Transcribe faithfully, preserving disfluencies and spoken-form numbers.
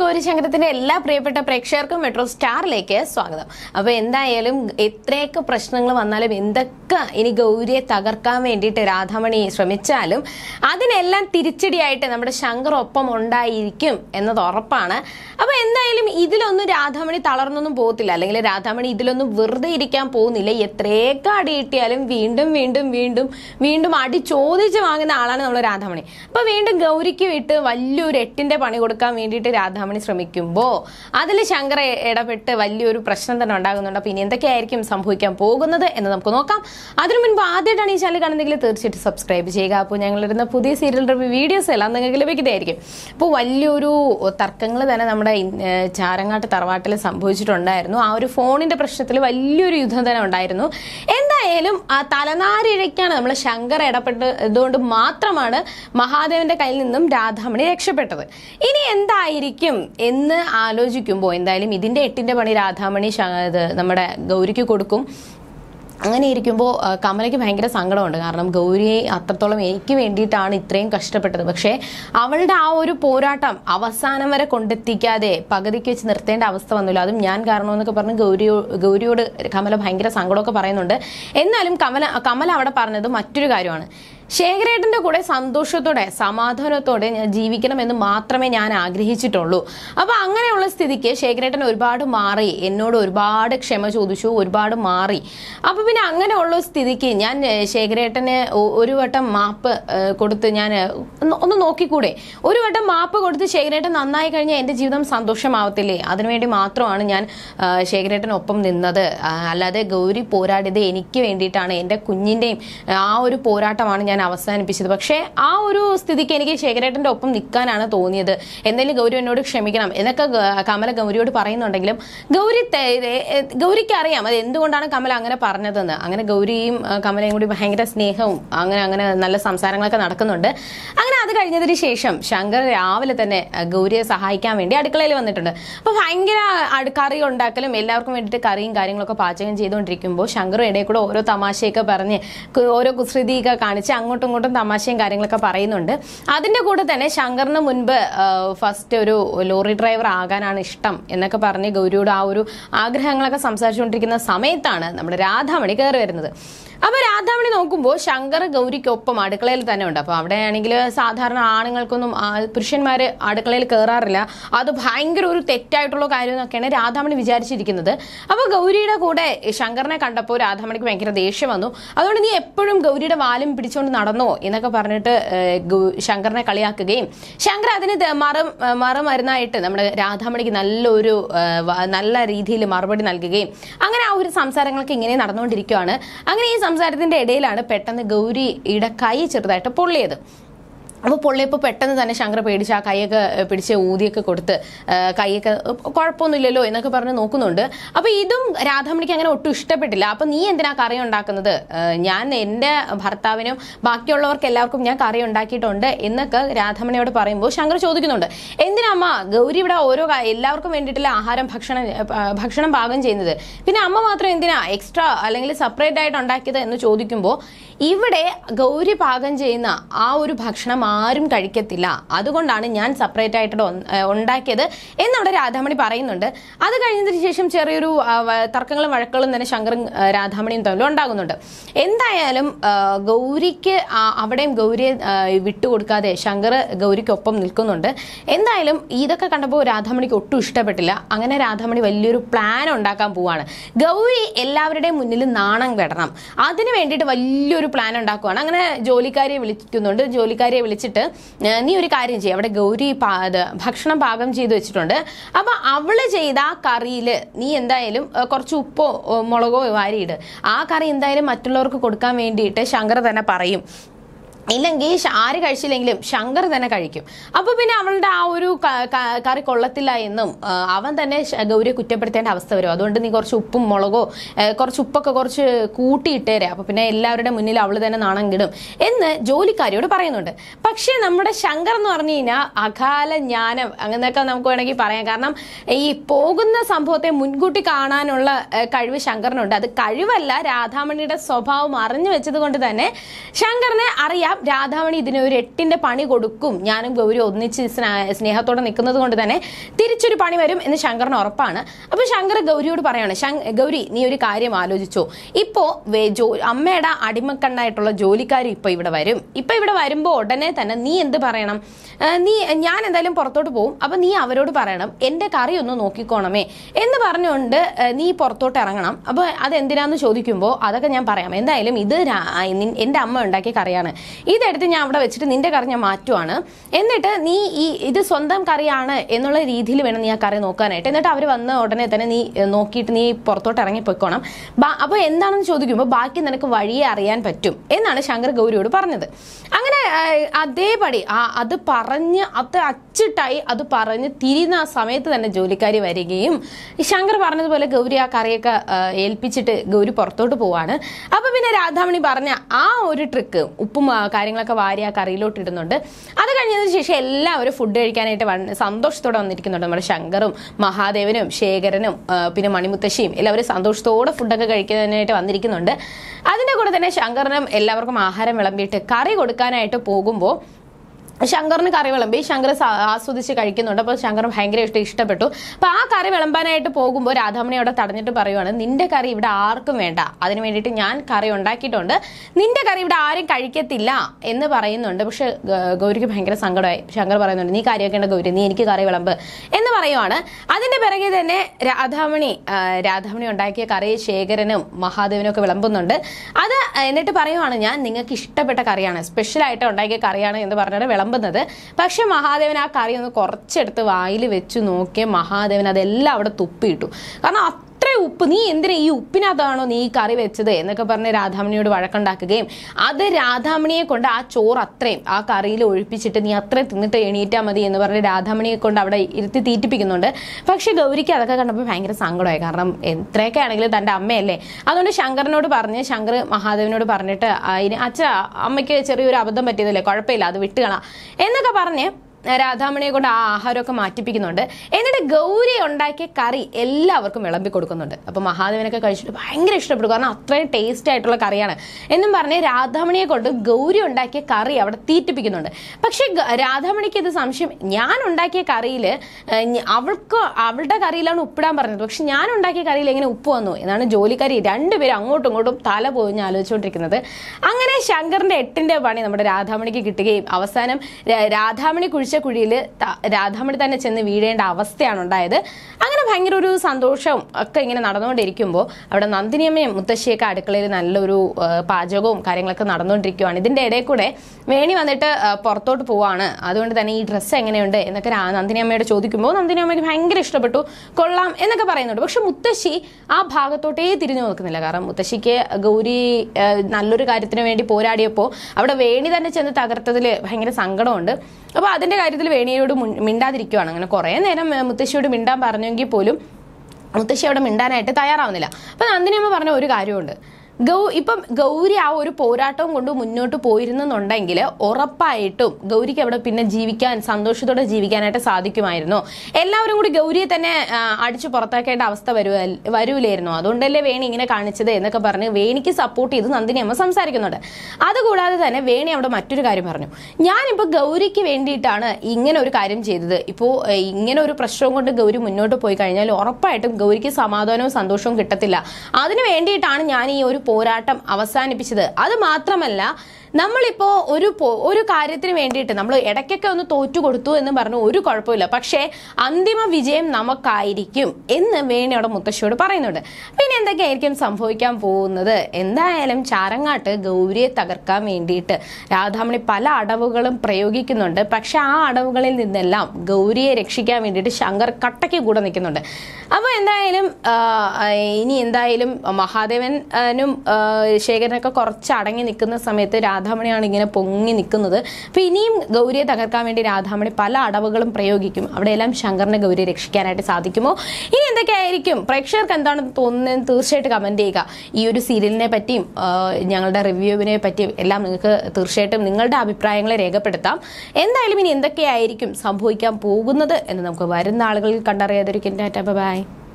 ഗൗരിശങ്കരത്തിന്റെ എല്ലാ പ്രിയപ്പെട്ട പ്രേക്ഷകർക്കും മെട്രോ സ്റ്റാറിലേക്ക് സ്വാഗതം. അപ്പോൾ എന്തായാലും എത്രയൊക്കെ പ്രശ്നങ്ങൾ വന്നാലും എന്തൊക്കെ ഇനി ഗൗരിയെ തകർക്കാൻ വേണ്ടിയിട്ട് രാധാമണി ശ്രമിച്ചാലും അതിനെല്ലാം തിരിച്ചടിയായിട്ട് നമ്മുടെ ശങ്കർ ഒപ്പം ഉണ്ടായിരിക്കും എന്നത് ഉറപ്പാണ്. അപ്പോൾ എന്തായാലും ഇതിലൊന്നും രാധാമണി തളർന്നൊന്നും പോകത്തില്ല, അല്ലെങ്കിൽ രാധാമണി ഇതിലൊന്നും വെറുതെ ഇരിക്കാൻ പോകുന്നില്ല. എത്രയൊക്കെ അടി കിട്ടിയാലും വീണ്ടും വീണ്ടും വീണ്ടും വീണ്ടും അടി ചോദിച്ച് വാങ്ങുന്ന ആളാണ് നമ്മൾ രാധാമണി. അപ്പോൾ വീണ്ടും ഗൗരിക്ക് വിട്ട് വലിയൊരു എട്ടിന്റെ പണി കൊടുക്കാൻ വേണ്ടിയിട്ട് രാധാമണി ശ്രമിക്കുമ്പോൾ അതിൽ ശങ്കർ ഇടപെട്ട് വലിയൊരു പ്രശ്നം തന്നെ ഉണ്ടാകുന്നുണ്ട്. അപ്പോൾ ഇനി എന്തൊക്കെയായിരിക്കും സംഭവിക്കാൻ പോകുന്നത് എന്ന് നമുക്ക് നോക്കാം. അതിനു മുൻപ് ആദ്യമായിട്ടാണ് ഈ ചാനൽ കാണുന്നതെങ്കിൽ തീർച്ചയായിട്ടും സബ്സ്ക്രൈബ് ചെയ്യുക. അപ്പോൾ ഞങ്ങളിരുന്ന പുതിയ സീരിയൽ റിവ്യൂ വീഡിയോസ് എല്ലാം നിങ്ങൾക്ക് ലഭിക്കുന്നതായിരിക്കും. അപ്പോൾ വലിയൊരു തർക്കങ്ങൾ തന്നെ നമ്മുടെ ചാരങ്ങാട്ട് തറവാട്ടിൽ സംഭവിച്ചിട്ടുണ്ടായിരുന്നു. ആ ഒരു ഫോണിന്റെ പ്രശ്നത്തിൽ വലിയൊരു യുദ്ധം തന്നെ ഉണ്ടായിരുന്നു. എന്തായാലും ആ തലനാരിഴയ്ക്കാണ് നമ്മൾ ശങ്കർ ഇടപെട്ടതുകൊണ്ട് മാത്രമാണ് മഹാദേവന്റെ കയ്യിൽ നിന്നും രാധാമണി രക്ഷപ്പെട്ടത്. ഇനി എന്തായിരിക്കും എന്ന് ആലോചിക്കുമ്പോൾ എന്തായാലും ഇതിന്റെ എട്ടിന്റെ പണി രാധാമണി നമ്മുടെ ഗൗരിക്ക് കൊടുക്കും. അങ്ങനെ ഇരിക്കുമ്പോൾ കമലയ്ക്ക് ഭയങ്കര സങ്കടമുണ്ട്. കാരണം ഗൗരിയെ അത്രത്തോളം എനിക്ക് വേണ്ടിയിട്ടാണ് ഇത്രയും കഷ്ടപ്പെട്ടത്, പക്ഷേ അവളുടെ ആ ഒരു പോരാട്ടം അവസാനം വരെ കൊണ്ടെത്തിക്കാതെ പകുതിക്ക് വെച്ച് നിർത്തേണ്ട അവസ്ഥ വന്നില്ല. അതും ഞാൻ കാരണമെന്നൊക്കെ പറഞ്ഞ് ഗൗരിയോ ഗൗരിയോട് കമല ഭയങ്കര സങ്കടമൊക്കെ പറയുന്നുണ്ട്. എന്നാലും കമല കമല അവിടെ പറഞ്ഞത് മറ്റൊരു കാര്യമാണ്. ശേഖരേട്ടന്റെ കൂടെ സന്തോഷത്തോടെ സമാധാനത്തോടെ ഞാൻ ജീവിക്കണമെന്ന് മാത്രമേ ഞാൻ ആഗ്രഹിച്ചിട്ടുള്ളൂ. അപ്പൊ അങ്ങനെയുള്ള സ്ഥിതിക്ക് ശേഖരേട്ടൻ ഒരുപാട് മാറി, എന്നോട് ഒരുപാട് ക്ഷമ ചോദിച്ചു, ഒരുപാട് മാറി. അപ്പൊ പിന്നെ അങ്ങനെയുള്ള സ്ഥിതിക്ക് ഞാൻ ശേഖരേട്ടന് ഒരു വട്ടം മാപ്പ് കൊടുത്ത് ഞാൻ ഒന്ന് നോക്കിക്കൂടെ, ഒരു വട്ടം മാപ്പ് കൊടുത്ത് ശേഖരേട്ടൻ നന്നായി കഴിഞ്ഞാൽ എന്റെ ജീവിതം സന്തോഷമാവത്തില്ലേ? അതിനുവേണ്ടി മാത്രമാണ് ഞാൻ ശേഖരേട്ടനൊപ്പം നിന്നത്. അല്ലാതെ ഗൗരി പോരാടിയത് എനിക്ക് വേണ്ടിയിട്ടാണ്, എന്റെ കുഞ്ഞിന്റെയും ആ ഒരു പോരാട്ടമാണ് ഞാൻ അവസാനിപ്പിച്ചത്. പക്ഷേ ആ ഒരു സ്ഥിതിക്ക് എനിക്ക് ശേഖരേട്ടന്റെ ഒപ്പം നിൽക്കാനാണ് തോന്നിയത്. എന്തായാലും ഗൗരി എന്നോട് ക്ഷമിക്കണം എന്നൊക്കെ കമല ഗൗരിയോട് പറയുന്നുണ്ടെങ്കിലും ഗൗരി ഗൗരിക്ക് അറിയാം അത് എന്തുകൊണ്ടാണ് കമല അങ്ങനെ പറഞ്ഞതെന്ന്. അങ്ങനെ ഗൗരിയും കമലയും കൂടി ഭയങ്കര സ്നേഹവും അങ്ങനെ അങ്ങനെ നല്ല സംസാരങ്ങളൊക്കെ നടക്കുന്നുണ്ട്. അങ്ങനെ അത് കഴിഞ്ഞതിന് ശേഷം ശങ്കർ രാവിലെ തന്നെ ഗൗരിയെ സഹായിക്കാൻ വേണ്ടി അടുക്കളയിൽ വന്നിട്ടുണ്ട്. അപ്പൊ ഭയങ്കര കറി ഉണ്ടാക്കലും എല്ലാവർക്കും വേണ്ടിയിട്ട് കറിയും കാര്യങ്ങളൊക്കെ പാചകം ചെയ്തുകൊണ്ടിരിക്കുമ്പോൾ ശങ്കർ ഇടയിൽ കൂടെ ഓരോ തമാശയൊക്കെ പറഞ്ഞ് ഓരോ കുസൃതിയൊക്കെ കാണിച്ച് അങ്ങോട്ടും ഇങ്ങോട്ടും തമാശയും കാര്യങ്ങളൊക്കെ പറയുന്നുണ്ട്. അതിന്റെ കൂടെ തന്നെ ശങ്കറിന് മുൻപ് ഫസ്റ്റ് ഒരു ലോറി ഡ്രൈവർ ആകാനാണ് ഇഷ്ടം എന്നൊക്കെ പറഞ്ഞ് ഗൗരിയോട് ആ ഒരു ആഗ്രഹങ്ങളൊക്കെ സംസാരിച്ചുകൊണ്ടിരിക്കുന്ന സമയത്താണ് നമ്മുടെ രാധാമണി കയറി വരുന്നത്. അപ്പൊ രാധാമണി നോക്കുമ്പോൾ ശങ്കർ ഗൗരിക്കൊപ്പം അടുക്കളയിൽ തന്നെ ഉണ്ട്. അപ്പൊ അവിടെയാണെങ്കിൽ സാധാരണ ആണുങ്ങൾക്കൊന്നും പുരുഷന്മാര് അടുക്കളയിൽ കയറാറില്ല, അത് ഭയങ്കര ഒരു തെറ്റായിട്ടുള്ള കാര്യം എന്നൊക്കെയാണ് രാധാമണി വിചാരിച്ചിരിക്കുന്നത്. അപ്പൊ ഗൗരിയുടെ കൂടെ ശങ്കറിനെ കണ്ടപ്പോൾ രാധാമണിക്ക് ഭയങ്കര ദേഷ്യം വന്നു. അതുകൊണ്ട് നീ എപ്പോഴും ഗൗരിയുടെ വാലും പിടിച്ചുകൊണ്ട് നടന്നോ എന്നൊക്കെ പറഞ്ഞിട്ട് ശങ്കറിനെ കളിയാക്കുകയും ശങ്കർ അതിന് മറ മറുമരുന്നായിട്ട് നമ്മുടെ രാധാമണിക്ക് നല്ലൊരു നല്ല രീതിയിൽ മറുപടി നൽകുകയും അങ്ങനെ ആ ഒരു സംസാരങ്ങളൊക്കെ ഇങ്ങനെ നടന്നുകൊണ്ടിരിക്കുകയാണ്. അങ്ങനെ ഈ സംസാരത്തിന്റെ ഇടയിലാണ് പെട്ടെന്ന് ഗൗരിയുടെ കൈ ചെറുതായിട്ട് പൊള്ളിയത്. അപ്പോൾ പൊള്ളിയപ്പോൾ പെട്ടെന്ന് തന്നെ ശങ്കർ പേടിച്ച് ആ കൈയൊക്കെ പിടിച്ച് ഊതിയൊക്കെ കൊടുത്ത് കൈയൊക്കെ കുഴപ്പമൊന്നുമില്ലല്ലോ എന്നൊക്കെ പറഞ്ഞ് നോക്കുന്നുണ്ട്. അപ്പോൾ ഇതും രാധാമണിക്ക് അങ്ങനെ ഒട്ടും ഇഷ്ടപ്പെട്ടില്ല. അപ്പം നീ എന്തിനാ കറി ഉണ്ടാക്കുന്നത്? ഞാൻ എൻ്റെ ഭർത്താവിനും ബാക്കിയുള്ളവർക്ക് എല്ലാവർക്കും ഞാൻ കറി ഉണ്ടാക്കിയിട്ടുണ്ട് എന്നൊക്കെ രാധാമണിയോട് പറയുമ്പോൾ ശങ്കർ ചോദിക്കുന്നുണ്ട്, എന്തിനാ അമ്മ ഗൗരി ഇവിടെ ഓരോ എല്ലാവർക്കും വേണ്ടിയിട്ടുള്ള ആഹാരം ഭക്ഷണം ഭക്ഷണം പാകം ചെയ്യുന്നത്, പിന്നെ അമ്മ മാത്രം എന്തിനാ എക്സ്ട്രാ അല്ലെങ്കിൽ സെപ്പറേറ്റ് ആയിട്ട് ഉണ്ടാക്കിയത് എന്ന് ചോദിക്കുമ്പോൾ ഇവിടെ ഗൗരി പാകം ചെയ്യുന്ന ആ ഒരു ഭക്ഷണം ആരും കഴിക്കത്തില്ല, അതുകൊണ്ടാണ് ഞാൻ സെപ്പറേറ്റ് ആയിട്ട് ഉണ്ടാക്കിയത് എന്നവിടെ രാധാമണി പറയുന്നുണ്ട്. അത് കഴിഞ്ഞതിന് ശേഷം ചെറിയൊരു തർക്കങ്ങളും വഴക്കുകളും തന്നെ ശങ്കറും രാധാമണിയും തമ്മിൽ ഉണ്ടാകുന്നുണ്ട്. എന്തായാലും ഗൗരിക്ക് അവിടെയും ഗൗരിയെ വിട്ടുകൊടുക്കാതെ ശങ്കർ ഗൗരിക്കൊപ്പം നിൽക്കുന്നുണ്ട്. എന്തായാലും ഇതൊക്കെ കണ്ടപ്പോൾ രാധാമണിക്ക് ഒട്ടും ഇഷ്ടപ്പെട്ടില്ല. അങ്ങനെ രാധാമണി വലിയൊരു പ്ലാൻ ഉണ്ടാക്കാൻ പോവാണ്. ഗൗരി എല്ലാവരുടെയും മുന്നിൽ നാണം കെടണം, അതിന് വേണ്ടിയിട്ട് വലിയൊരു പ്ലാൻ ഉണ്ടാക്കുവാണ്. അങ്ങനെ ജോലിക്കാരിയെ വിളിക്കുന്നുണ്ട്. ജോലിക്കാരിയെ വിളിച്ചിട്ട് നീ ഒരു കാര്യം ചെയ്യും, അവിടെ ഗൗരി ഭക്ഷണം പാകം ചെയ്ത് വെച്ചിട്ടുണ്ട്, അപ്പൊ അവള് ചെയ്ത ആ കറിയിൽ നീ എന്തായാലും കുറച്ച് ഉപ്പോ മുളകോ വാരിയിട്. ആ കറി എന്തായാലും മറ്റുള്ളവർക്ക് കൊടുക്കാൻ വേണ്ടിയിട്ട് ശങ്കർ തന്നെ പറയും. ഇല്ലെങ്കിൽ ആര് കഴിച്ചില്ലെങ്കിലും ശങ്കർ തന്നെ കഴിക്കും. അപ്പൊ പിന്നെ അവളുടെ ആ ഒരു കറി കൊള്ളത്തില്ല എന്നും അവൻ തന്നെ ഗൗരിയെ കുറ്റപ്പെടുത്തേണ്ട അവസ്ഥ വരും. അതുകൊണ്ട് നീ കുറച്ച് ഉപ്പും മുളകോ കുറച്ച് ഉപ്പൊക്കെ കുറച്ച് കൂട്ടിയിട്ടേരെ, അപ്പൊ പിന്നെ എല്ലാവരുടെ മുന്നിൽ അവള് തന്നെ നാണം കിടും എന്ന് ജോലിക്കാരിയോട് പറയുന്നുണ്ട്. പക്ഷെ നമ്മുടെ ശങ്കർ എന്ന് പറഞ്ഞു കഴിഞ്ഞാൽ അകാല ജ്ഞാനം അങ്ങനെയൊക്കെ നമുക്ക് വേണമെങ്കിൽ പറയാം. കാരണം ഈ പോകുന്ന സംഭവത്തെ മുൻകൂട്ടി കാണാനുള്ള കഴിവ് ശങ്കറിനുണ്ട്. അത് കഴിവല്ല, രാധാമണിയുടെ സ്വഭാവം അറിഞ്ഞു വെച്ചത് കൊണ്ട് തന്നെ ശങ്കറിന് അറിയാം അറിയാം രാധാമണി ഇതിന് ഒരു എട്ടിന്റെ പണി കൊടുക്കും, ഞാനും ഗൗരി ഒന്നിച്ച് സ്നേഹത്തോടെ നിൽക്കുന്നത് കൊണ്ട് തന്നെ തിരിച്ചൊരു പണി വരും എന്ന് ശങ്കറിന് ഉറപ്പാണ്. അപ്പൊ ശങ്കർ ഗൗരിയോട് പറയാണ്, ഗൗരി നീ ഒരു കാര്യം ആലോചിച്ചോ, ഇപ്പോ അമ്മയുടെ അടിമക്കണ്ണായിട്ടുള്ള ജോലിക്കാർ ഇപ്പൊ ഇവിടെ വരും. ഇപ്പൊ ഇവിടെ വരുമ്പോ ഉടനെ തന്നെ നീ എന്ത് പറയണം, നീ ഞാൻ എന്തായാലും പുറത്തോട്ട് പോകും, അപ്പൊ നീ അവരോട് പറയണം എന്റെ കറി ഒന്ന് നോക്കിക്കോണമേ എന്ന് പറഞ്ഞുകൊണ്ട് നീ പുറത്തോട്ട് ഇറങ്ങണം. അപ്പൊ അതെന്തിനാന്ന് ചോദിക്കുമ്പോൾ അതൊക്കെ ഞാൻ പറയാം, എന്തായാലും ഇത് എന്റെ അമ്മ ഉണ്ടാക്കിയ കറിയാണ്, ഇതെടുത്ത് ഞാൻ അവിടെ വെച്ചിട്ട് നിന്റെ കറി ഞാൻ മാറ്റുവാണ്, എന്നിട്ട് നീ ഈ ഇത് സ്വന്തം കറിയാണ് എന്നുള്ള രീതിയിൽ വേണം നീ ആ കറി നോക്കാനായിട്ട്. എന്നിട്ട് അവർ വന്ന ഉടനെ തന്നെ നീ നോക്കിയിട്ട് നീ പുറത്തോട്ട് ഇറങ്ങി പൊയ്ക്കോണം. അപ്പൊ എന്താണെന്ന് ചോദിക്കുമ്പോൾ ബാക്കി നിനക്ക് വഴിയെ അറിയാൻ പറ്റും എന്നാണ് ശങ്കർ ഗൗരിയോട് പറഞ്ഞത്. അങ്ങനെ അതേപടി ആ അത് പറഞ്ഞ് അത് അച്ചിട്ടായി അത് പറഞ്ഞ് തിരിയുന്ന ആ സമയത്ത് തന്നെ ജോലിക്കാരി വരികയും ശങ്കർ പറഞ്ഞതുപോലെ ഗൗരി ആ കറിയൊക്കെ ഏൽപ്പിച്ചിട്ട് ഗൗരി പുറത്തോട്ട് പോവാണ്. അപ്പൊ പിന്നെ രാധാമണി പറഞ്ഞ ആ ഒരു ട്രിക്ക് ഉപ്പും കാര്യങ്ങളൊക്കെ വാരി ആ കറിയിലോട്ട് ഇടുന്നുണ്ട്. അത് കഴിഞ്ഞതിന് ശേഷം എല്ലാവരും ഫുഡ് കഴിക്കാനായിട്ട് സന്തോഷത്തോടെ വന്നിരിക്കുന്നുണ്ട്. നമ്മുടെ ശങ്കറും മഹാദേവനും ശേഖരനും പിന്നെ മണിമുത്തശ്ശിയും എല്ലാവരും സന്തോഷത്തോടെ ഫുഡൊക്കെ കഴിക്കാനായിട്ട് വന്നിരിക്കുന്നുണ്ട്. അതിന്റെ കൂടെ തന്നെ ശങ്കറിനും എല്ലാവർക്കും ആഹാരം വിളമ്പിയിട്ട് കറി കൊടുക്കാനായിട്ട് പോകുമ്പോൾ ശങ്കറിന് കറി വിളമ്പി ശങ്കർ ആസ്വദിച്ച് കഴിക്കുന്നുണ്ട്. അപ്പോൾ ശങ്കർ ഭയങ്കര ഇഷ്ടം ഇഷ്ടപ്പെട്ടു. അപ്പൊ ആ കറി വിളമ്പാനായിട്ട് പോകുമ്പോൾ രാധാമണി അവിടെ തടഞ്ഞിട്ട് പറയുവാണ്, നിന്റെ കറി ഇവിടെ ആർക്കും വേണ്ട, അതിന് വേണ്ടിയിട്ട് ഞാൻ കറി ഉണ്ടാക്കിയിട്ടുണ്ട്, നിന്റെ കറി ഇവിടെ ആരും കഴിക്കത്തില്ല എന്ന് പറയുന്നുണ്ട്. പക്ഷെ ഗൗരിക്ക് ഭയങ്കര സങ്കടമായി. ശങ്കർ പറയുന്നുണ്ട്, നീ കറിയൊക്കെയുണ്ട് ഗൗരി, നീ എനിക്ക് കറി വിളമ്പ് എന്ന് പറയുവാണ്. അതിന്റെ പിറകെ തന്നെ രാധാമണി രാധാമണി ഉണ്ടാക്കിയ കറി ശേഖരനും മഹാദേവനും ഒക്കെ വിളമ്പുന്നുണ്ട്. അത് എന്നിട്ട് പറയുവാണ്, ഞാൻ നിങ്ങൾക്ക് ഇഷ്ടപ്പെട്ട കറിയാണ്, സ്പെഷ്യലായിട്ട് ഉണ്ടാക്കിയ കറിയാണ് എന്ന് പറഞ്ഞിട്ട് വിളമ്പുന്നത്. പക്ഷെ മഹാദേവൻ ആ കറി ഒന്ന് കുറച്ചെടുത്ത് വായിൽ വെച്ച് നോക്കിയ മഹാദേവൻ അതെല്ലാം അവിടെ തുപ്പിയിട്ടു. കാരണം അത്ര ഉപ്പ്, നീ എന്തിനാ ഈ ഉപ്പിനകത്താണോ നീ ഈ കറി വെച്ചത് എന്നൊക്കെ പറഞ്ഞ് രാധാമണിയോട് വഴക്കുണ്ടാക്കുകയും അത് രാധാമണിയെ കൊണ്ട് ആ ചോറ് അത്രയും ആ കറിയിൽ ഒഴിപ്പിച്ചിട്ട് നീ അത്രയും തിന്നിട്ട് എണീറ്റാൽ മതി എന്ന് പറഞ്ഞ് രാധാമണിയെ കൊണ്ട് അവിടെ ഇരുത്തി തീറ്റിപ്പിക്കുന്നുണ്ട്. പക്ഷെ ഗൗരിക്ക് അതൊക്കെ കണ്ടപ്പോൾ ഭയങ്കര സങ്കടമായി. കാരണം എത്രയൊക്കെ ആണെങ്കിലും തൻ്റെ അമ്മയല്ലേ. അതുകൊണ്ട് ശങ്കറിനോട് പറഞ്ഞ് ശങ്കർ മഹാദേവനോട് പറഞ്ഞിട്ട് അതിന് അച്ഛ അമ്മയ്ക്ക് ചെറിയൊരു അബദ്ധം പറ്റിയതല്ലേ, കുഴപ്പമില്ല അത് വിട്ടുകളാം എന്നൊക്കെ പറഞ്ഞ് രാധാമണിയെ കൊണ്ട് ആ ആഹാരമൊക്കെ മാറ്റിപ്പിക്കുന്നുണ്ട്. എന്നിട്ട് ഗൗരി ഉണ്ടാക്കിയ കറി എല്ലാവർക്കും വിളമ്പി കൊടുക്കുന്നുണ്ട്. അപ്പൊ മഹാദേവനൊക്കെ കഴിച്ചിട്ട് ഭയങ്കര ഇഷ്ടപ്പെട്ടു, കാരണം അത്രയും ടേസ്റ്റ് ആയിട്ടുള്ള കറിയാണ് എന്നും പറഞ്ഞ് രാധാമണിയെ കൊണ്ട് ഗൗരി ഉണ്ടാക്കിയ കറി അവിടെ തീറ്റിപ്പിക്കുന്നുണ്ട്. പക്ഷെ രാധാമണിക്ക് ഇത് സംശയം, ഞാൻ ഉണ്ടാക്കിയ കറിയിൽ അവൾക്ക് അവളുടെ കറിയിലാണ് ഉപ്പിടാൻ പറഞ്ഞത്, പക്ഷെ ഞാൻ ഉണ്ടാക്കിയ കറിയിൽ എങ്ങനെ ഉപ്പ് വന്നു എന്നാണ് ജോലിക്കാരി രണ്ടുപേരും അങ്ങോട്ടും ഇങ്ങോട്ടും തല പോയിഞ്ഞ് ആലോചിച്ചുകൊണ്ടിരിക്കുന്നത്. അങ്ങനെ ശങ്കറിന്റെ എട്ടിന്റെ പണി നമ്മുടെ രാധാമണിക്ക് കിട്ടുകയും അവസാനം രാധാമണി കുഴിച്ച കുഴിയിൽ രാധാമണി തന്നെ ചെന്ന് വീഴേണ്ട അവസ്ഥയാണ് ഉണ്ടായത്. അങ്ങനെ ഭയങ്കര ഒരു സന്തോഷവും ഒക്കെ ഇങ്ങനെ നടന്നുകൊണ്ടിരിക്കുമ്പോൾ അവിടെ നന്ദിനിയമ്മയും മുത്തശ്ശിയൊക്കെ അടുക്കളയിൽ നല്ലൊരു പാചകവും കാര്യങ്ങളൊക്കെ നടന്നുകൊണ്ടിരിക്കുകയാണ്. ഇതിന്റെ ഇടയിൽ കൂടെ വേണി വന്നിട്ട് പുറത്തോട്ട് പോവാണ്. അതുകൊണ്ട് തന്നെ ഈ ഡ്രസ്സ് എങ്ങനെയുണ്ട് എന്നൊക്കെ നന്ദിനിയമ്മയോട് ചോദിക്കുമ്പോൾ നന്ദിനിയമ്മയ്ക്ക് ഭയങ്കര ഇഷ്ടപ്പെട്ടു, കൊള്ളാം എന്നൊക്കെ പറയുന്നുണ്ട്. പക്ഷെ മുത്തശ്ശി ആ ഭാഗത്തോട്ടേ തിരിഞ്ഞു നോക്കുന്നില്ല. കാരണം മുത്തശ്ശിക്ക് ഗൗരി നല്ലൊരു കാര്യത്തിന് വേണ്ടി പോരാടിയപ്പോൾ അവിടെ വേണി തന്നെ ചെന്ന് തകർത്തതിൽ ഭയങ്കര സങ്കടമുണ്ട്. അപ്പൊ അതിന്റെ കാര്യത്തിൽ വേണിയോട് മിണ്ടാതിരിക്കുവാണ്. അങ്ങനെ കുറെ നേരം മുത്തശ്ശിയോട് മിണ്ടാൻ പറഞ്ഞെങ്കിൽ പോലും മുത്തശ്ശി അവിടെ മിണ്ടാനായിട്ട് തയ്യാറാവുന്നില്ല. അപ്പൊ നന്ദിനിയമ്മ പറഞ്ഞ ഒരു കാര്യമുണ്ട്, ഗൗ ഇപ്പം ഗൗരി ആ ഒരു പോരാട്ടവും കൊണ്ട് മുന്നോട്ട് പോയിരുന്നുണ്ടെങ്കിൽ ഉറപ്പായിട്ടും ഗൗരിക്ക് അവിടെ പിന്നെ ജീവിക്കാൻ സന്തോഷത്തോടെ ജീവിക്കാനായിട്ട് സാധിക്കുമായിരുന്നു. എല്ലാവരും കൂടി ഗൗരിയെ തന്നെ അടിച്ചു പുറത്താക്കേണ്ട അവസ്ഥ വരൂ വരൂലായിരുന്നു. അതുകൊണ്ടല്ലേ വേണി ഇങ്ങനെ കാണിച്ചത് എന്നൊക്കെ പറഞ്ഞ് വേണിക്ക് സപ്പോർട്ട് ചെയ്ത് നന്ദിനിയമ്മ സംസാരിക്കുന്നുണ്ട്. അതുകൂടാതെ തന്നെ വേണി അവിടെ മറ്റൊരു കാര്യം പറഞ്ഞു, ഞാനിപ്പോൾ ഗൗരിക്ക് വേണ്ടിയിട്ടാണ് ഇങ്ങനെ ഒരു കാര്യം ചെയ്തത്. ഇപ്പോൾ ഇങ്ങനെ ഒരു പ്രശ്നവും കൊണ്ട് ഗൗരി മുന്നോട്ട് പോയി കഴിഞ്ഞാൽ ഉറപ്പായിട്ടും ഗൗരിക്ക് സമാധാനവും സന്തോഷവും കിട്ടത്തില്ല. അതിനു വേണ്ടിയിട്ടാണ് ഞാൻ ഈ ഒരു പോരാട്ടം അവസാനിപ്പിച്ചത്. അത് മാത്രമല്ല, നമ്മളിപ്പോ ഒരു ഒരു കാര്യത്തിന് വേണ്ടിയിട്ട് നമ്മൾ ഇടയ്ക്കൊക്കെ ഒന്ന് തോറ്റു കൊടുത്തു എന്ന് പറഞ്ഞു ഒരു കുഴപ്പമില്ല, പക്ഷേ അന്തിമ വിജയം നമുക്കായിരിക്കും എന്ന് വേണി അവിടെ മുത്തശ്ശിയോട് പറയുന്നുണ്ട്. പിന്നെ എന്തൊക്കെയായിരിക്കും സംഭവിക്കാൻ പോകുന്നത്? എന്തായാലും ചാരങ്ങാട്ട് ഗൗരിയെ തകർക്കാൻ വേണ്ടിയിട്ട് രാധാമണി പല അടവുകളും പ്രയോഗിക്കുന്നുണ്ട്. പക്ഷെ ആ അടവുകളിൽ നിന്നെല്ലാം ഗൗരിയെ രക്ഷിക്കാൻ വേണ്ടിയിട്ട് ശങ്കർ കട്ടയ്ക്ക് കൂടെ നിൽക്കുന്നുണ്ട്. അപ്പൊ എന്തായാലും ഇനി എന്തായാലും മഹാദേവനും ശേഖരനൊക്കെ കുറച്ച് അടങ്ങി നിൽക്കുന്ന സമയത്ത് രാധാമണിയാണ് ഇങ്ങനെ പൊങ്ങി നിൽക്കുന്നത്. അപ്പൊ ഇനിയും ഗൗരിയെ തകർക്കാൻ വേണ്ടി രാധാമണി പല അടവുകളും പ്രയോഗിക്കും. അവിടെയെല്ലാം ശങ്കറിനെ ഗൗരിയെ രക്ഷിക്കാനായിട്ട് സാധിക്കുമോ? ഇനി എന്തൊക്കെയായിരിക്കും? പ്രേക്ഷകർക്ക് എന്താണെന്ന് തോന്നുന്നത് തീർച്ചയായിട്ടും കമന്റ് ചെയ്യുക. ഈ ഒരു സീരിയലിനെ പറ്റിയും ഞങ്ങളുടെ റിവ്യൂവിനെ പറ്റിയും എല്ലാം നിങ്ങൾക്ക് തീർച്ചയായിട്ടും നിങ്ങളുടെ അഭിപ്രായങ്ങളെ രേഖപ്പെടുത്താം. എന്തായാലും ഇനി എന്തൊക്കെയായിരിക്കും സംഭവിക്കാൻ പോകുന്നത് എന്ന് നമുക്ക് വരുന്ന ആളുകളിൽ കണ്ടറിയാതിരിക്കും. Tata bye.